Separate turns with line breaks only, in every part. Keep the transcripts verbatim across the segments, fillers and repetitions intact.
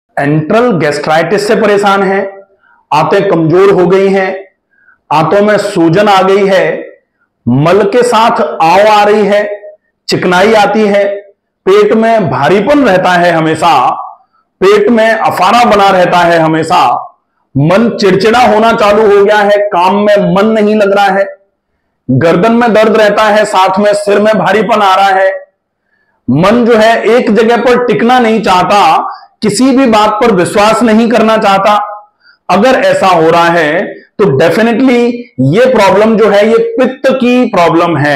Enteral gastritis से परेशान हैं, आंतें कमजोर हो गई हैं, आंतों में सूजन आ गई है, मल के साथ आव आ रही है, चिकनाई आती है, पेट में भारीपन रहता है हमेशा, पेट में अफारा बना रहता है हमेशा, मन चिड़चिड़ा होना चालू हो गया है, काम में मन नहीं लग रहा है, गर्दन में दर्द रहता है, साथ में सिर में भारीपन आ रहा है, मन जो है एक जगह पर टिकना नहीं चाहता, किसी भी बात पर विश्वास नहीं करना चाहता। अगर ऐसा हो रहा है तो डेफिनेटली ये प्रॉब्लम जो है ये पित्त की प्रॉब्लम है।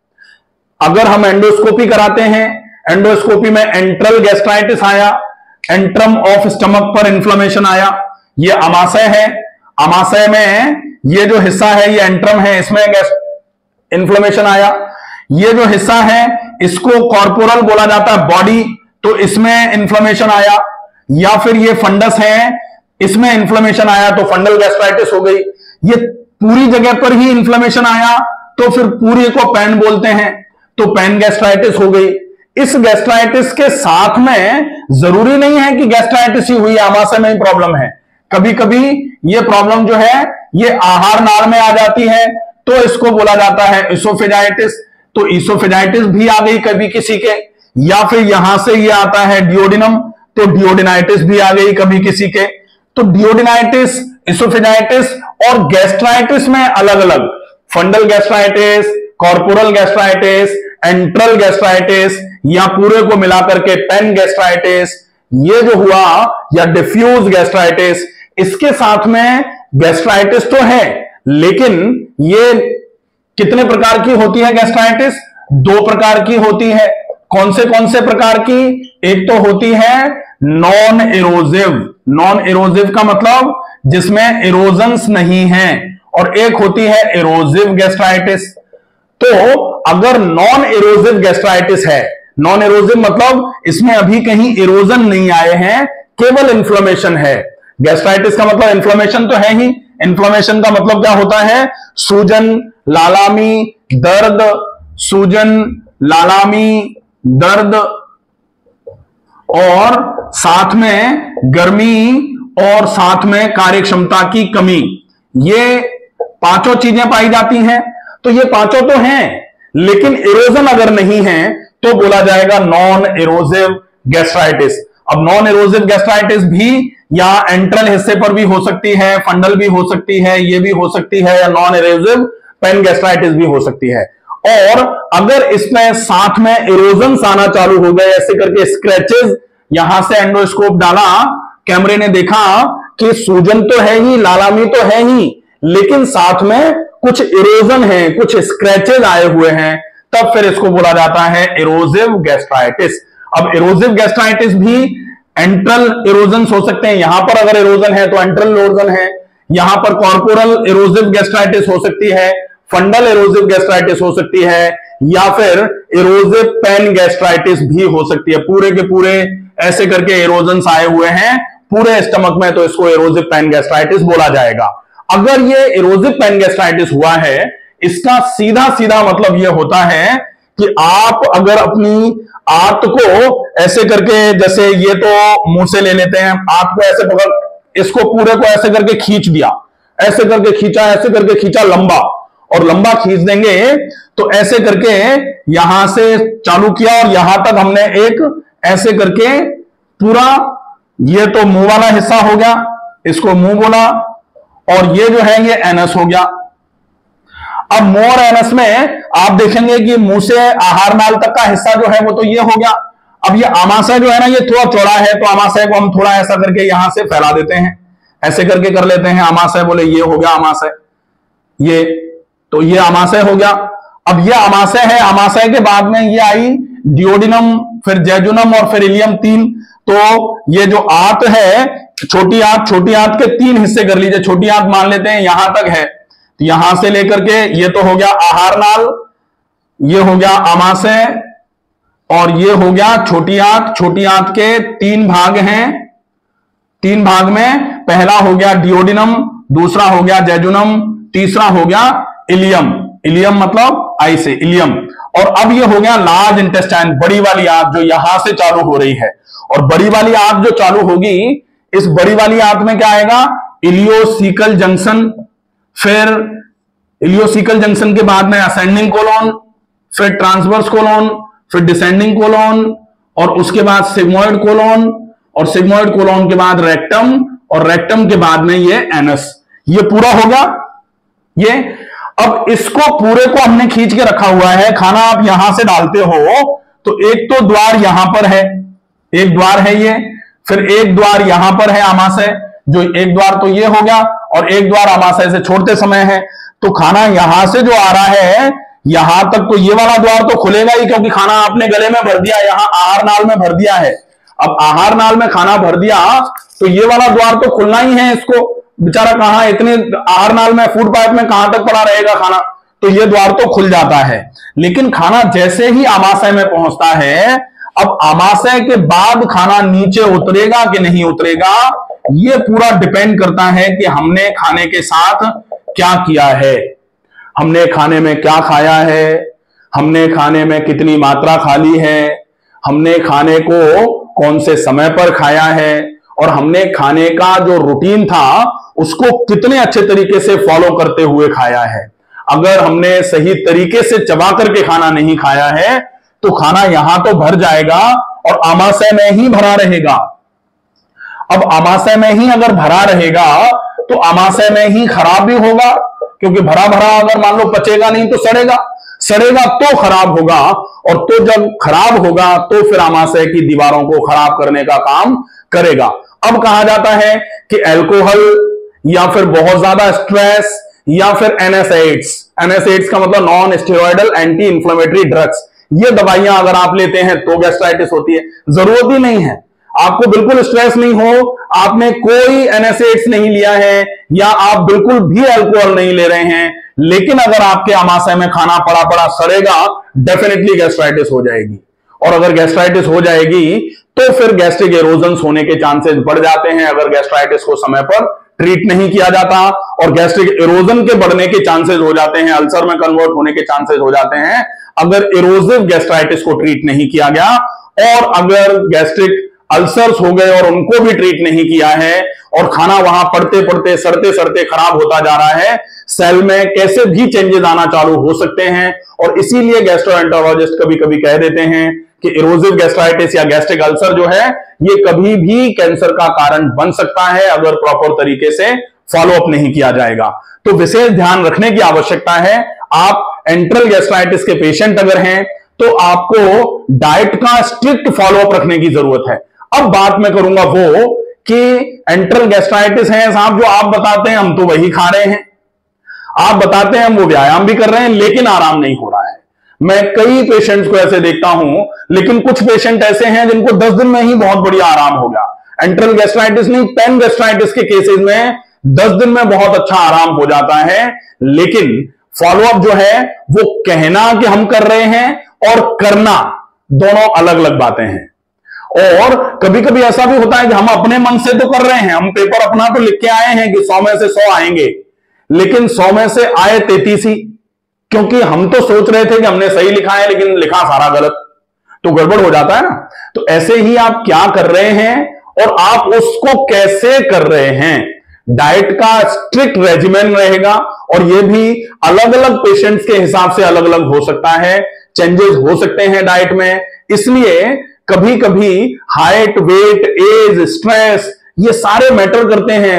अगर हम एंडोस्कोपी कराते हैं, एंडोस्कोपी में एंट्रल गैस्ट्राइटिस आया, एंट्रम ऑफ स्टमक पर इंफ्लेमेशन आया, ये अमाशय है, अमाशय में ये जो हिस्सा है ये एंट्रम है, इसमें इंफ्लेमेशन आया, ये जो हिस्सा है इसको कॉर्पोरल बोला जाता है, बॉडी, तो इसमें इंफ्लेमेशन आया, या फिर ये फंडस है, इसमें इंफ्लेमेशन आया तो फंडल गैस्ट्राइटिस हो गई। ये पूरी जगह पर ही इंफ्लेमेशन आया तो फिर पूरी को पैन बोलते हैं, तो पैन गैस्ट्राइटिस हो गई। इस गैस्ट्राइटिस के साथ में जरूरी नहीं है कि गैस्ट्राइटिस ही हुई, आमाशय में ही प्रॉब्लम है, कभी कभी ये प्रॉब्लम जो है ये आहार नाल में आ जाती है, तो इसको बोला जाता है इसोफेजाइटिस। तो इसोफेजाइटिस भी आ गई कभी किसी के, या फिर यहां से ये आता है डियोडिनम, तो डियोडिनाइटिस भी आ गई कभी किसी के। तो डियोडिनाइटिस, इसोफेजाइटिस और गैस्ट्राइटिस में अलग अलग, fundal gastritis, corporal gastritis, antral gastritis, या पूरे को मिलाकर के पेन गैस्ट्राइटिस, ये जो हुआ, या डिफ्यूज गैस्ट्राइटिस, इसके साथ में गैस्ट्राइटिस तो है, लेकिन ये कितने प्रकार की होती है गैस्ट्राइटिस? दो प्रकार की होती है। कौन से कौन से प्रकार की? एक तो होती है नॉन एरोजिव, नॉन एरोजिव का मतलब जिसमें एरोजन्स नहीं है, और एक होती है एरोजिव गैस्ट्राइटिस। तो अगर नॉन एरोजिव गैस्ट्राइटिस है, नॉन एरोजिव मतलब इसमें अभी कहीं एरोजन नहीं आए हैं, केवल इन्फ्लेमेशन है। गैस्ट्राइटिस का मतलब इन्फ्लेमेशन तो है ही, इन्फ्लेमेशन का मतलब क्या होता है? सूजन, लालामी, दर्द, सूजन, लालामी, दर्द, और साथ में गर्मी, और साथ में कार्यक्षमता की कमी, ये पांचों चीजें पाई जाती हैं। तो ये पांचों तो हैं, लेकिन एरोजन अगर नहीं है तो बोला जाएगा नॉन एरोजिव गैस्ट्राइटिस। अब नॉन एरोजिव गैस्ट्राइटिस भी या एंट्रल हिस्से पर भी हो सकती है, फंडल भी हो सकती है, ये भी हो सकती है, या नॉन एरोजिव पेन गैस्ट्राइटिस भी हो सकती है। और अगर इसमें साथ में एरोजन आना चालू हो गए, ऐसे करके स्क्रैचेस, यहां से एंडोस्कोप डाला, कैमरे ने देखा कि सूजन तो है ही, लालामी तो है ही, लेकिन साथ में कुछ एरोजन है, कुछ स्क्रैचेस आए हुए हैं, तब फिर इसको बोला जाता है एरोजिव गैस्ट्राइटिस। अब एरोजिव गैस्ट्राइटिस भी एंट्रल एरोजन हो सकते हैं, यहां पर अगर एरोजन है तो एंट्रल एरोजन है, यहां पर कॉर्पोरल एरोजिव गैस्ट्राइटिस हो सकती है, फंडल एरोजिव गैस्ट्राइटिस हो सकती है, या फिर एरोजिव पेन गैस्ट्राइटिस भी हो सकती है। पूरे के पूरे ऐसे करके एरोजन्स आए हुए हैं पूरे स्टमक में, तो इसको एरोजिव पेन गैस्ट्राइटिस बोला जाएगा। अगर ये एरोजिव पेन गैस्ट्राइटिस हुआ है, इसका सीधा सीधा मतलब यह होता है कि आप अगर अपनी आंत को ऐसे करके, जैसे ये तो मुंह से ले लेते हैं, आंत को ऐसे पकड़, इसको पूरे को ऐसे करके खींच दिया, ऐसे करके खींचा, ऐसे करके खींचा लंबा, और लंबा खींच देंगे तो ऐसे करके यहां से चालू किया और यहां तक हमने एक ऐसे करके पूरा, ये तो मुंह वाला हिस्सा हो गया, इसको मुंह बोला, और ये जो है ये एनस हो गया। अब मुंह और एनस में आप देखेंगे कि मुंह से आहार नाल तक का हिस्सा जो है वो तो ये हो गया। अब ये आमाशय जो है ना, ये थोड़ा चौड़ा है, तो आमाशय को हम थोड़ा ऐसा करके यहां से फैला देते हैं, ऐसे करके कर लेते हैं आमाशय, बोले ये हो गया आमाशय, ये तो ये आमाशय हो गया। अब ये आमाशय है, आमाशय के बाद में ये आई डियोडिनम, फिर जैजुनम और फिर इलियम, तीन। तो ये जो आंत है, छोटी आंत, छोटी आंत के तीन हिस्से कर लीजिए, छोटी आंत मान लेते हैं यहां तक है, तो यहां से लेकर के ये तो हो गया आहार नाल, ये हो गया आमाशय, और ये हो गया छोटी आंत। छोटी आंत के तीन भाग हैं, तीन भाग में पहला हो गया डियोडिनम, दूसरा हो गया जैजुनम, तीसरा हो गया इलियम। इलियम मतलब आई से इलियम। और अब ये हो गया लार्ज इंटेस्टाइन, बड़ी वाली आंत जो यहां से चालू हो रही है, और बड़ी वाली आंत जो चालू होगी इस बड़ी वाली आंत में क्या आएगा, इलियोसिकल जंक्शन, फिर इलियोसिकल जंक्शन के बाद में असेंडिंग कोलोन, फिर ट्रांसवर्स कोलोन, फिर डिसेंडिंग कोलोन, और उसके बाद सिग्मोइड कोलोन, और सिग्मोइड कोलोन के बाद रेक्टम, और रेक्टम के बाद में ये एनस। ये पूरा होगा ये। अब इसको पूरे को हमने खींच के रखा हुआ है। खाना आप यहां से डालते हो तो एक तो द्वार यहां पर है, एक द्वार है ये, फिर एक द्वार यहां पर है आमाशय, जो एक द्वार तो ये हो गया, और एक द्वार आमाशय से छोड़ते समय है। तो खाना यहां से जो आ रहा है यहां तक, तो ये वाला द्वार तो खुलेगा ही, क्योंकि खाना आपने गले में भर दिया, यहां आहार नाल में भर दिया है। अब आहार नाल में खाना भर दिया तो ये वाला द्वार तो खुलना ही है। इसको बेचारा कहां, इतने आहार नाल में, फूड पाइप में कहां तक पड़ा रहेगा खाना, तो ये द्वार तो खुल जाता है। लेकिन खाना जैसे ही आमाशय में पहुंचता है, अब आमाशय के बाद खाना नीचे उतरेगा कि नहीं उतरेगा, ये पूरा डिपेंड करता है कि हमने खाने के साथ क्या किया है, हमने खाने में क्या खाया है, हमने खाने में कितनी मात्रा खा ली है, हमने खाने को कौन से समय पर खाया है, और हमने खाने का जो रूटीन था उसको कितने अच्छे तरीके से फॉलो करते हुए खाया है। अगर हमने सही तरीके से चबा करके खाना नहीं खाया है तो खाना यहां तो भर जाएगा और आमाशय में ही भरा रहेगा। अब आमाशय में ही अगर भरा रहेगा तो आमाशय में ही खराब भी होगा, क्योंकि भरा भरा अगर मान लो पचेगा नहीं तो सड़ेगा, सड़ेगा तो खराब होगा, और तो जब खराब होगा तो फिर आमाशय की दीवारों को खराब करने का काम करेगा। अब कहा जाता है कि अल्कोहल या फिर बहुत ज्यादा स्ट्रेस या फिर एनएसएड्स, एनएसएड्स का मतलब non steroidal anti inflammatory drugs, ये दवाइयां अगर आप लेते हैं तो गैस्ट्राइटिस होती है। जरूरत ही नहीं है, आपको बिल्कुल स्ट्रेस नहीं हो, आपने कोई एनएसएड्स नहीं लिया है, या आप बिल्कुल भी अल्कोहल नहीं ले रहे हैं, लेकिन अगर आपके आमाशय में खाना पड़ा पड़ा सड़ेगा, डेफिनेटली गैस्ट्राइटिस हो जाएगी। और अगर गैस्ट्राइटिस हो जाएगी तो फिर गैस्ट्रिक एरोजन होने के चांसेस बढ़ जाते हैं, अगर गैस्ट्राइटिस को समय पर ट्रीट नहीं किया जाता, और गैस्ट्रिक एरोजन के बढ़ने के चांसेस हो जाते हैं, अल्सर में कन्वर्ट होने के चांसेस हो जाते हैं अगर एरोजिव गैस्ट्राइटिस को ट्रीट नहीं किया गया। और अगर गैस्ट्रिक अल्सर्स हो गए और उनको भी ट्रीट नहीं किया है, और खाना वहां पड़ते पड़ते सड़ते सड़ते खराब होता जा रहा है, सेल में कैसे भी चेंजेस आना चालू हो सकते हैं। और इसीलिए गैस्ट्रोएंटरोलॉजिस्ट कभी कभी कह देते हैं कि एरोजिव गैस्ट्राइटिस या गैस्ट्रिक अल्सर जो है ये कभी भी कैंसर का कारण बन सकता है अगर प्रॉपर तरीके से फॉलो अप नहीं किया जाएगा। तो विशेष ध्यान रखने की आवश्यकता है। आप एंट्रल गैस्ट्राइटिस के पेशेंट अगर हैं तो आपको डाइट का स्ट्रिक्ट फॉलो अप रखने की जरूरत है। अब बात मैं करूंगा वो कि एंट्रल गैस्ट्राइटिस है साहब, जो आप बताते हैं हम तो वही खा रहे हैं, आप बताते हैं हम वो व्यायाम भी कर रहे हैं, लेकिन आराम नहीं हो रहा है। मैं कई पेशेंट्स को ऐसे देखता हूं, लेकिन कुछ पेशेंट ऐसे हैं जिनको दस दिन में ही बहुत बढ़िया आराम हो गया। एंट्रल गैस्ट्राइटिस नहीं, पेन गैस्ट्राइटिस के केसेस में दस दिन में बहुत अच्छा आराम हो जाता है, लेकिन फॉलोअप जो है वो कहना कि हम कर रहे हैं और करना दोनों अलग अलग बातें हैं। और कभी कभी ऐसा भी होता है कि हम अपने मन से तो कर रहे हैं, हम पेपर अपना तो लिख के आए हैं कि सौ में से सौ आएंगे, लेकिन सौ में से आए तैतीस ही, क्योंकि हम तो सोच रहे थे कि हमने सही लिखा है लेकिन लिखा सारा गलत, तो गड़बड़ हो जाता है ना। तो ऐसे ही आप क्या कर रहे हैं और आप उसको कैसे कर रहे हैं, डाइट का स्ट्रिक्ट रेजिमेंट रहेगा, और यह भी अलग अलग पेशेंट्स के हिसाब से अलग अलग हो सकता है, चेंजेस हो सकते हैं डाइट में। इसलिए कभी कभी हाइट, वेट, एज, स्ट्रेस ये सारे मैटर करते हैं।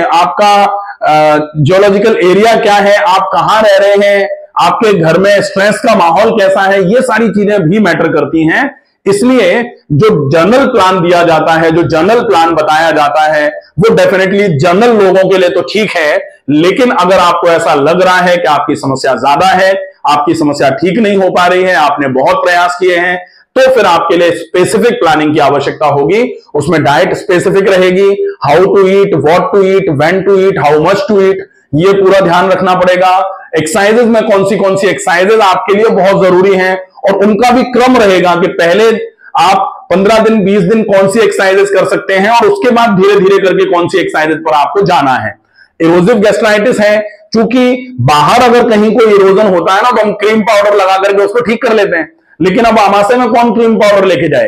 आपका जियोलॉजिकल एरिया क्या है, आप कहां रह रहे हैं, आपके घर में स्ट्रेस का माहौल कैसा है, ये सारी चीजें भी मैटर करती हैं। इसलिए जो जनरल प्लान दिया जाता है, जो जनरल प्लान बताया जाता है, वो डेफिनेटली जनरल लोगों के लिए तो ठीक है, लेकिन अगर आपको ऐसा लग रहा है कि आपकी समस्या ज्यादा है, आपकी समस्या ठीक नहीं हो पा रही है, आपने बहुत प्रयास किए हैं, तो फिर आपके लिए स्पेसिफिक प्लानिंग की आवश्यकता होगी। उसमें डाइट स्पेसिफिक रहेगी, how to eat, what to eat, when to eat, how much to eat, ये पूरा ध्यान रखना पड़ेगा। एक्सरसाइजेज में कौन सी कौन सी एक्सरसाइजेज आपके लिए बहुत जरूरी हैं, और उनका भी क्रम रहेगा कि पहले आप पंद्रह दिन बीस दिन कौन सी एक्सरसाइजेज कर सकते हैं, और उसके बाद धीरे धीरे करके कौन सी एक्सरसाइजेज पर आपको जाना है। इरोजिव गैस्ट्राइटिस है, चूंकि बाहर अगर कहीं कोई इरोजन होता है ना, तो हम क्रीम पाउडर लगा करके उसको ठीक कर लेते हैं, लेकिन अब आमाशय में कौन क्रीम पाउडर लेके जाए,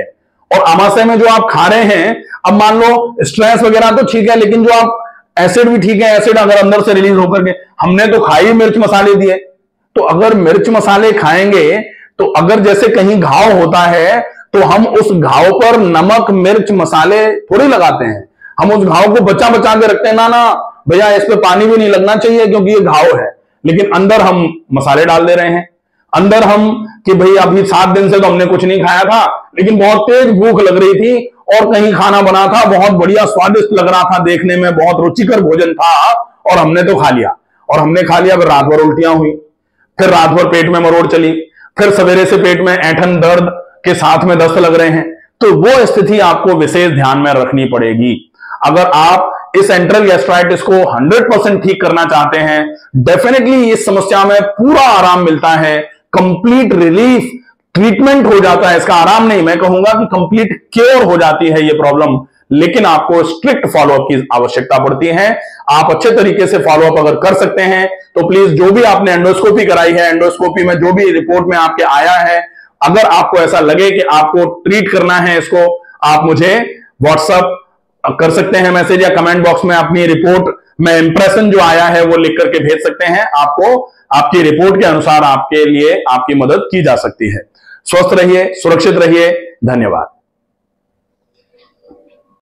और आमाशय में जो आप खा रहे हैं, अब मान लो स्ट्रेस वगैरह तो ठीक है, लेकिन जो आप एसिड भी ठीक है, एसिड अगर अंदर से रिलीज होकर के, हमने तो खाई मिर्च मसाले दिए, तो अगर मिर्च मसाले खाएंगे तो अगर जैसे कहीं घाव होता है तो हम उस घाव पर नमक मिर्च मसाले थोड़ी लगाते हैं, हम उस घाव को बचा बचा के रखते हैं, ना ना भैया इस पे पानी भी नहीं लगना चाहिए क्योंकि ये घाव है, लेकिन अंदर हम मसाले डाल दे रहे हैं। अंदर हम कि भाई अभी सात दिन से तो हमने कुछ नहीं खाया था, लेकिन बहुत तेज भूख लग रही थी और कहीं खाना बना था, बहुत बढ़िया स्वादिष्ट लग रहा था, देखने में बहुत रुचिकर भोजन था और हमने तो खा लिया, और हमने खा लिया, फिर रात भर उल्टियां हुई, फिर रात भर पेट में मरोड़ चली, फिर सवेरे से पेट में ऐंठन दर्द के साथ में दस्त लग रहे हैं, तो वो स्थिति आपको विशेष ध्यान में रखनी पड़ेगी। अगर आप इस एंट्रल गैस्ट्राइटिस को हंड्रेड परसेंट ठीक करना चाहते हैं, डेफिनेटली इस समस्या में पूरा आराम मिलता है, कंप्लीट रिलीफ, ट्रीटमेंट हो जाता है, इसका आराम नहीं, मैं कहूंगा कि कंप्लीट क्योर हो जाती है ये प्रॉब्लम, लेकिन आपको स्ट्रिक्ट फॉलोअप की आवश्यकता पड़ती है। आप अच्छे तरीके से फॉलोअप अगर कर सकते हैं तो प्लीज जो भी आपने एंडोस्कोपी कराई है, एंडोस्कोपी में जो भी रिपोर्ट में आपके आया है, अगर आपको ऐसा लगे कि आपको ट्रीट करना है इसको, आप मुझे व्हाट्सएप कर सकते हैं मैसेज, या कमेंट बॉक्स में अपनी रिपोर्ट में इंप्रेशन जो आया है वो लिख करके भेज सकते हैं। आपको आपकी रिपोर्ट के अनुसार आपके लिए आपकी मदद की जा सकती है। स्वस्थ रहिए, सुरक्षित रहिए, धन्यवाद।